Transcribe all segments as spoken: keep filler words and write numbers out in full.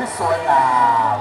สวยงาม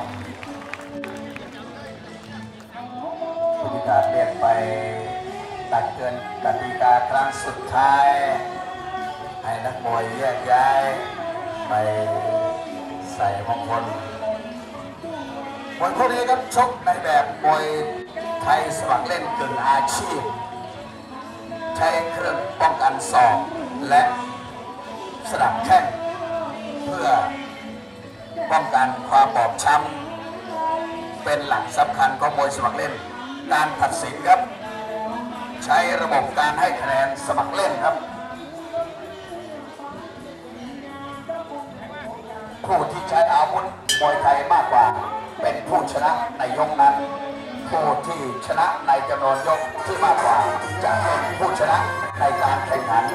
ผู้จัดการเรียกไปตัดเกินกติกาครั้งสุดท้ายให้นักมวยแยกย้ายไปใส่มงคลมวยคู่นี้ครับชกในแบบมวยไทยสมัครเล่นกึ่งอาชีพใช้เครื่องป้องกันศอกและสนับแข้งเพื่อป้องกันความบอบช้ำเป็นหลักสำคัญของมวยสมัครเล่นการตัดสินครับใช้ระบบการให้คะแนนสมัครเล่นครับผู้ที่ใช้อาวุธมวยไทยมากกว่าเป็นผู้ชนะในยกนั้นผู้ที่ชนะในจำนวนยกที่มากกว่าจะเป็นผู้ชนะในการแข่งขัน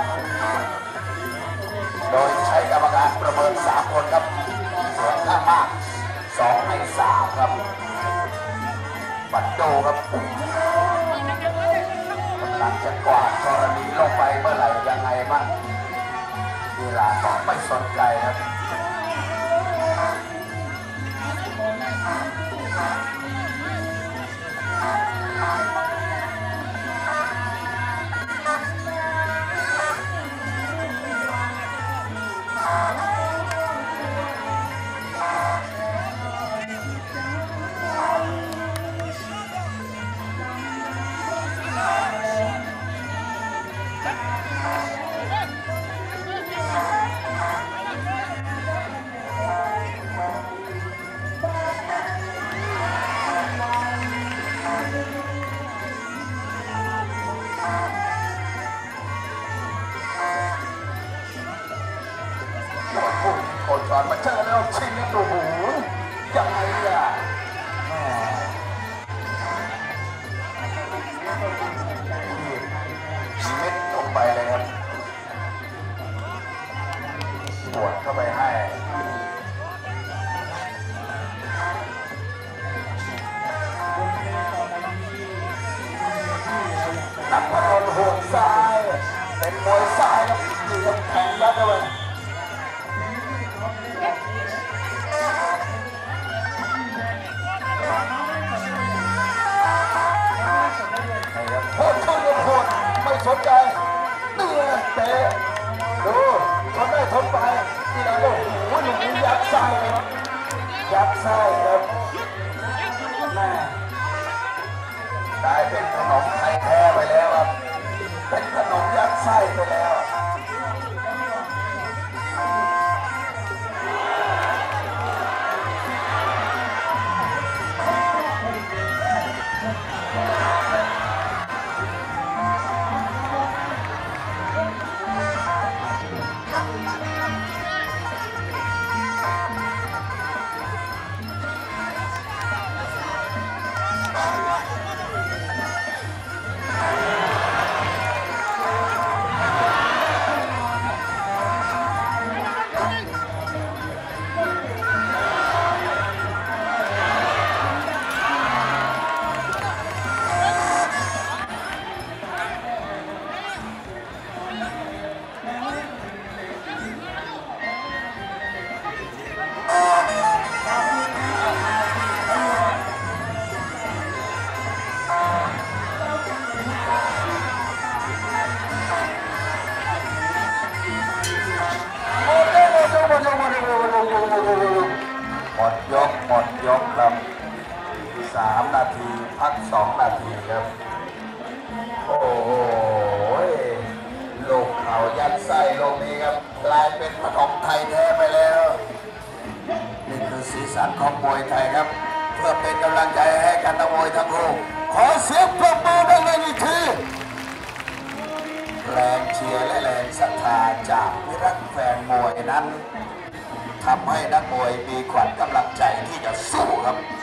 โดยใช้กรรมการประเมินสามคนครับเสียงข้างมากสองในสามครับบัดโจครับกำลังจะกวาดกรณีลงไปเมื่อไหร่ยังไงบ้างกีฬาบอกไม่สนใจครับจอดมาเจอแล้วชิงนี่ตัวหูยังไงอ่ะเม็ดลงไปเลยครับปวดเข้าไปให้นักพนันโหดซ้ายเป็นมวยซ้ายครับอยู่กับแข่งยัดเลยโคตรขึ้นโคตรไม่สนใจเนื้อเตะดูทนได้ทนไปที่ไหนโอ้โหหนุ่มยัดไส้เลยครับยัดไส้ครับแม่กลายเป็นขนมไทยแท้ไปแล้วครับเป็นขนมยัดไส้ไปแล้วหมดยกหมดยกครับสามนาทีพักสองนาทีครับโอ้โหลูกเข่ายัดไส้ลงนี้ครับกลายเป็นขนมไทยแท้ไปแล้วนี่คือสีสันของมวยไทยครับเพื่อเป็นกำลังใจให้กันนักมวยทั้งคู่ขอเสียงปรบมือดังๆอีกทีแรงเชียร์และแรงศรัทธาจากมิตรแฟนมวยนั้นทำให้นักมวยมีขวัญกำลังใจที่จะสู้ครับ